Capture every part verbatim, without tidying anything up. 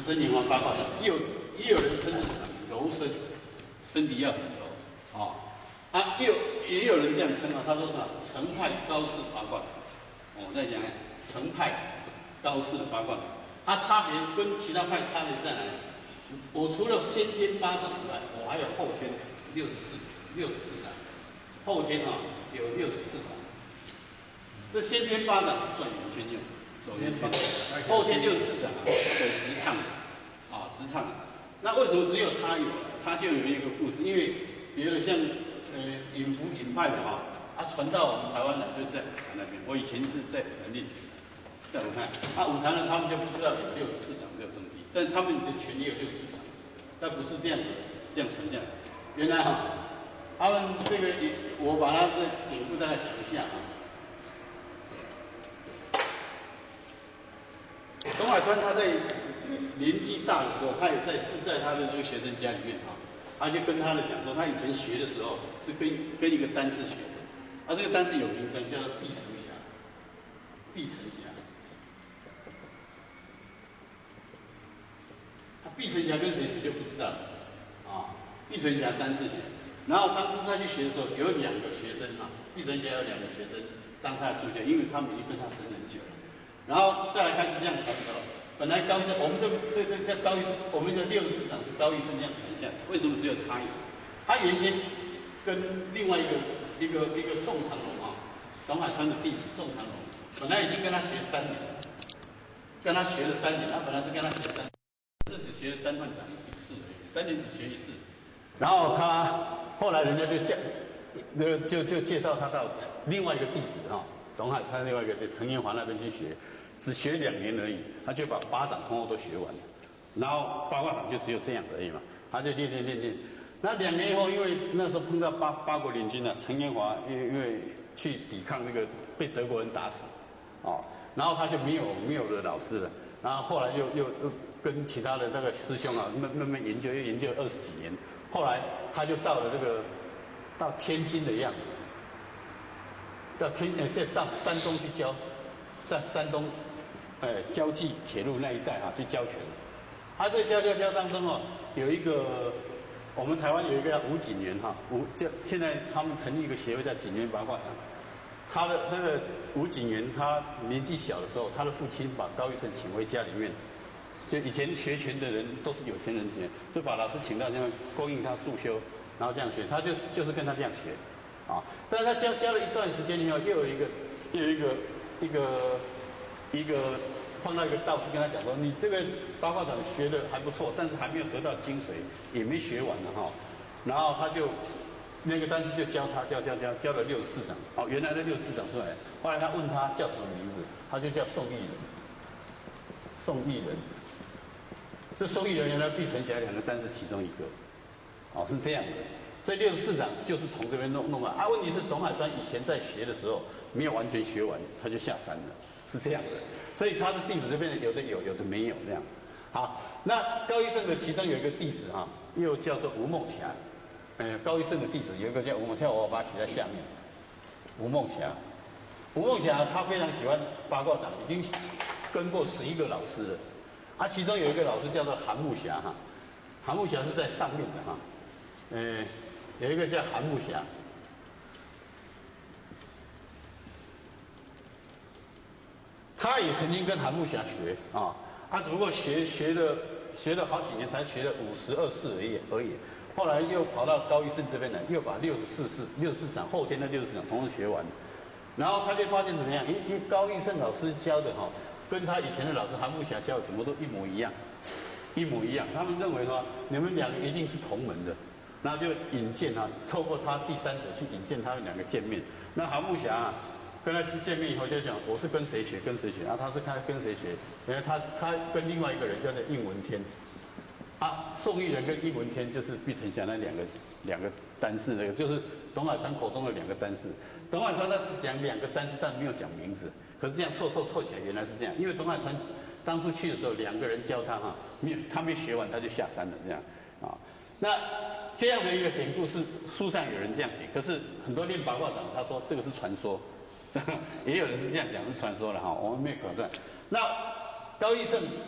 生莲花八卦掌，也有也有人称是柔身，身体要很柔啊。啊，也有也有人这样称啊，他说呢，程派高式八卦掌。我再讲，程派高式的八卦掌，它差别跟其他派差别在哪里？我除了先天八掌以外，我还有后天六十四六十四掌，后天啊有六十四掌。这先天八掌是转圆圈用，走圆圈；后天六十四掌啊，走直趟啊，直趟。那为什么只有他有？他就有一个故事，因为别的像呃引福引派的哈，啊传到我们台湾来就是在武坛那边。我以前是在武坛练拳，在武坛，啊武坛呢他们就不知道有六十四掌这个东西，但是他们的拳也有六十四掌，但不是这样子这样传下来。原来哈，他们这个我把它的典故大概讲一下啊。董海川他在年纪大的时候，他也在住在他的这个学生家里面啊，他就跟他的讲说，他以前学的时候是跟跟一个单式学的，啊这个单式有名称叫做碧城侠，碧城侠，他碧城侠跟谁学就不知道了啊，碧城侠单式学，然后当初他去学的时候，有两个学生啊，碧城侠有两个学生当他的助教，因为他们已经跟他生很久了。然后再来开始这样传的时候，本来高医生，我们这这这叫高医生，我们的六十四掌是高医生这样传下来，为什么只有他有？他原先跟另外一个一个一个宋长龙啊，董海川的弟子宋长龙，本来已经跟他学三年，跟他学了三年，他本来是跟他学三年，这只学了单换掌一次而已，三年只学一次。然后他后来人家就叫，那就就介绍他到另外一个弟子哈、啊，董海川另外一个陈延华那边去学。只学两年而已，他就把八掌通通都学完了，然后八卦掌就只有这样而已嘛，他就练练练练。那两年以后，因为那时候碰到八八国联军了，陈延华因为因为去抵抗那个被德国人打死，哦，然后他就没有没有了老师了，然后后来又又又跟其他的那个师兄啊慢慢慢研究，又研究二十几年，后来他就到了这个到天津的样子，到天呃对到山东去教，在山东。呃，交际铁路那一带啊，去教拳。他这教教教当中哦，有一个我们台湾有一个叫吴景元哈，吴就现在他们成立一个协会叫景元八卦掌。他的那个吴景元，他年纪小的时候，他的父亲把高玉胜请回家里面，就以前学拳的人都是有钱人学，就把老师请到那边供应他速修，然后这样学，他就就是跟他这样学，啊，但是他教教了一段时间以后，又有一个又有一个一个。一个碰到一个道士跟他讲说，你这个八卦掌学的还不错，但是还没有得到精髓，也没学完呢哈。然后他就那个道士就教他教教教教了六十四掌，哦，原来的六十四掌出来。后来他问他叫什么名字，他就叫宋义人。宋义人，这宋义人原来碧城侠两个单是其中一个，哦是这样的。所以六十四掌就是从这边弄弄来。啊，问题是董海川以前在学的时候没有完全学完，他就下山了。是这样的，所以他的弟子这边有的有，有的没有这样。好，那高医生的其中有一个弟子啊，又叫做吴梦霞。呃，高医生的弟子有一个叫吴梦霞，我把它写在下面。吴梦霞，吴梦霞他非常喜欢八卦掌，已经跟过十一个老师了。啊，其中有一个老师叫做韩木霞哈，韩木霞是在上面的哈。呃，有一个叫韩木霞。他也曾经跟韩木霞学啊，他只不过学学了学了好几年，才学了五十二式而已而已。后来又跑到高医生这边来，又把六十四式、六十四掌后天的六十四掌同时学完。然后他就发现怎么样？以及高医生老师教的哈、哦，跟他以前的老师韩木霞教的怎么都一模一样，一模一样。他们认为说你们两个一定是同门的，然后就引荐啊，透过他第三者去引荐他们两个见面。那韩木霞、啊。跟他见面以后就讲，我是跟谁学，跟谁学，然后他是看跟谁学，因为他他跟另外一个人叫做应文天，啊，宋义人跟应文天就是碧城侠那两个两个单式那个，就是董海川口中的两个单式。董海川他只讲两个单式，但没有讲名字，可是这样凑凑凑起来原来是这样，因为董海川当初去的时候两个人教他哈，没有他没学完他就下山了这样啊。那这样的一个典故是书上有人这样写，可是很多练八卦掌他说这个是传说。也有人是这样讲，是传说了哈，我们没有考证。那高义胜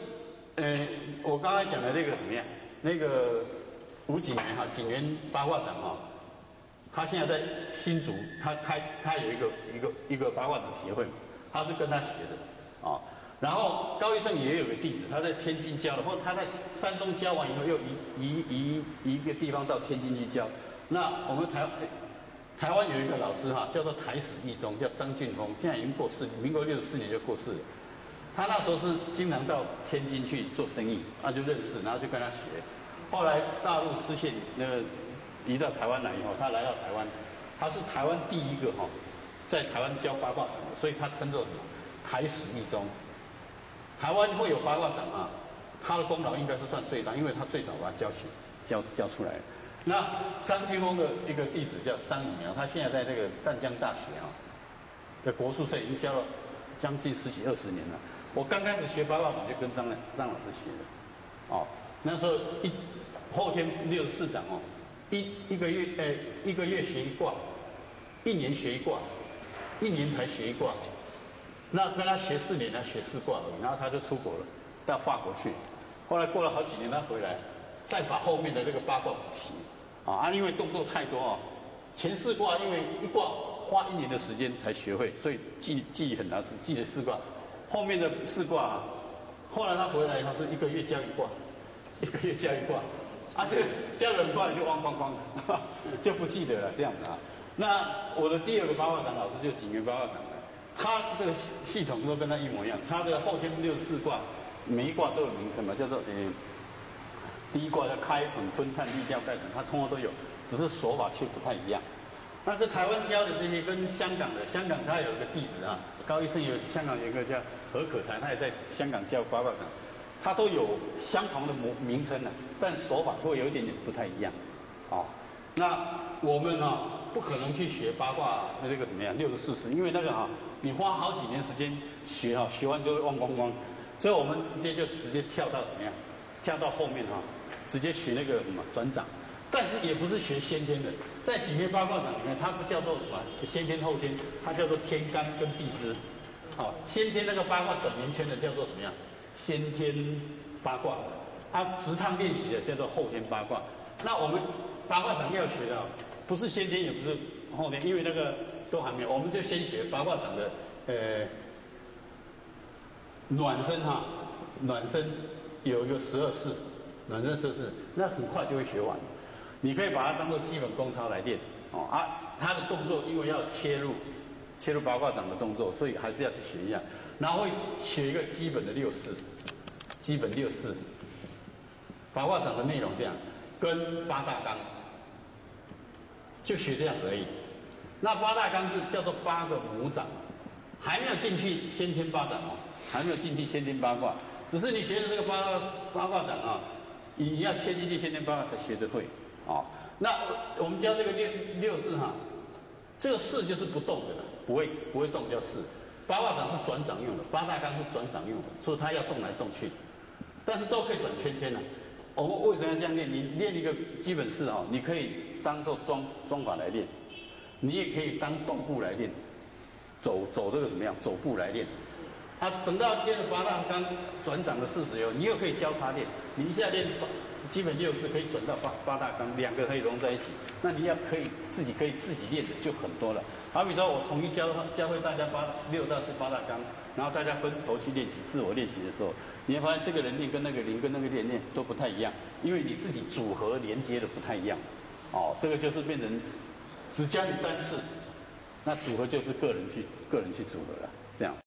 呃，我刚才讲的那个什么样？那个吴景元哈，景元八卦掌哈，他现在在新竹，他开他有一个一个一个八卦掌协会，他是跟他学的啊。然后高一生也有个弟子，他在天津教的，或者他在山东教完以后，又移移移移一个地方到天津去教。那我们台台湾有一个老师哈，叫做台史一中，叫张俊峰，现在已经过世，民国六十四年就过世了。他那时候是经常到天津去做生意，那就认识，然后就跟他学。后来大陆失陷，那个移到台湾来以后，他来到台湾，他是台湾第一个哈，在台湾教八卦掌的，所以他称作什么台史一中。台湾会有八卦掌啊，他的功劳应该是算最大，因为他最早把它教起教教出来。那张君峰的一个弟子叫张以苗，他现在在那个淡江大学啊的国术社已经教了将近十几二十年了。我刚开始学八卦掌就跟张张老师学的，哦，那时候一后天六十四掌哦，一一个月诶、欸、一个月学一卦，一年学一卦，一年才学一卦。那跟他学四年，他学四卦而已，然后他就出国了，到法国去。后来过了好几年，他回来，再把后面的那个八卦补习，啊，因为动作太多哦，前四卦因为一卦花一年的时间才学会，所以记记忆很难，只记了四卦。后面的四卦啊，后来他回来以后是一个月教一卦，一个月教一卦，啊，这个教了很快就忘光光了，就不记得了这样子啊。那我的第二个八卦掌老师就景元八卦掌。他这个系统都跟他一模一样，他的后天六十四卦，每一卦都有名称嘛，叫做呃，第一卦叫开迸吞探立调盖腾，他通通都有，只是手法却不太一样。那是台湾教的这些跟香港的，香港他有一个弟子啊，高医生有香港有一个叫何可才，他也在香港教八卦掌，他都有相同的名称的，但手法会有一点点不太一样，哦，那我们啊不可能去学八卦那这个怎么样六十四十，因为那个啊。你花好几年时间学哈，学完就会忘光光，所以我们直接就直接跳到怎么样？跳到后面哈，直接学那个什么转掌，但是也不是学先天的，在景元八卦掌里面，它不叫做什么先天后天，它叫做天干跟地支。好，先天那个八卦转圆圈的叫做怎么样？先天八卦，它直趟练习的叫做后天八卦。那我们八卦掌要学的，不是先天也不是后天，因为那个。都还没有，我们就先学八卦掌的呃暖身哈，暖身有一个十二式，暖身十二式，那很快就会学完。你可以把它当做基本功操来练哦啊，它的动作因为要切入切入八卦掌的动作，所以还是要去学一下，然后会学一个基本的六式，基本六式，八卦掌的内容这样，跟八大纲，就学这样而已。那八大纲是叫做八个母掌，还没有进去先天八掌哦，还没有进去先天八卦，只是你学的这个八八卦掌啊，你要切进去先天八卦才学得会哦。那我们教这个六六式哈，这个式就是不动的了，不会不会动叫式。八卦掌是转掌用的，八大纲是转掌用的，所以它要动来动去，但是都可以转圈圈的。我们为什么要这样练？你练一个基本式哈，你可以当做装装法来练。你也可以当动步来练，走走这个怎么样？走步来练。啊，等到练了八大纲转掌的事实以后，你又可以交叉练。你一下练基本六式，可以转到八八大纲，两个可以融在一起。那你要可以自己可以自己练的就很多了。好比说我统一教教会大家八六大式八大纲，然后大家分头去练习，自我练习的时候，你会发现这个人练跟那个人跟那个练练都不太一样，因为你自己组合连接的不太一样。哦，这个就是变成。只教你单式，那组合就是个人去个人去组合了，这样。